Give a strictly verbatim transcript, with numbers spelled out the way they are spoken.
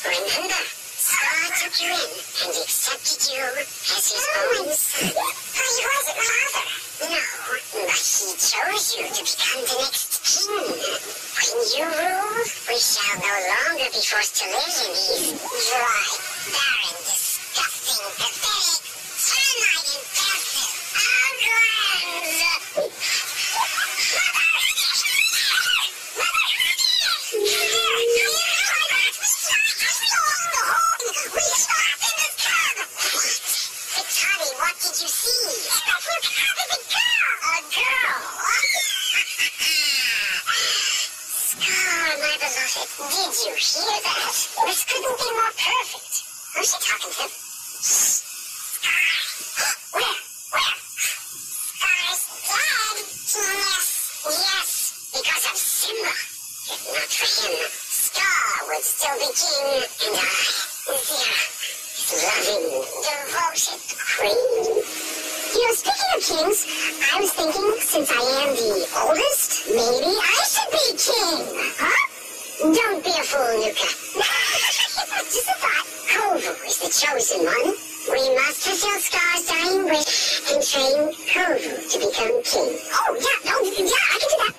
Remember, Scar took you in and accepted you as his own son. But he wasn't father. No, but he chose you to become the next king. When you rule, we shall no longer be forced to live in these dry, barren, disgusting, pathetic, termite infested outlands. What did you see? A girl. Scar, my beloved, did you hear that? This couldn't be more perfect. Who's she talking to? Scar. Where? Where? Scar's dead. Yes. Yes. Because of Simba. If not for him, Scar would still be king, and I, Zira, his loving, devoted queen. You know, speaking of kings, I was thinking, since I am the oldest, maybe I should be king, huh? Don't be a fool, Nuka. Just a thought. Kovu is the chosen one. We must fulfill Scar's dying wish and train Kovu to become king. Oh, yeah, no, yeah, I can do that.